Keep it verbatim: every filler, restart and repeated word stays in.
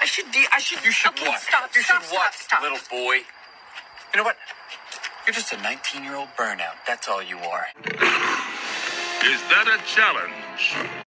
I should de- I should You should okay, what? Stop, you stop, should stop, what, stop. little boy? You know what? You're just a nineteen-year-old burnout. That's all you are. Is that a challenge?